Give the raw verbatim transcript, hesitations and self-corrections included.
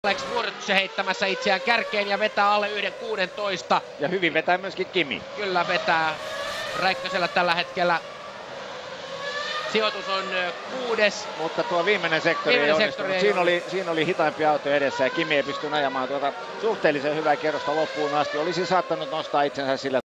Alex Wurtse heittämässä itseään kärkeen ja vetää alle yhden kuudentoista. Ja hyvin vetää myöskin Kimi. Kyllä vetää. Räikkösellä tällä hetkellä sijoitus on kuudes. Mutta tuo viimeinen sektori viimeinen ei sektori onnistunut. ei Siinä oli, siinä oli hitaimpia autoja edessä ja Kimi ei pystynyt ajamaan tuota suhteellisen hyvää kierrosta loppuun asti. Olisi saattanut nostaa itsensä sillä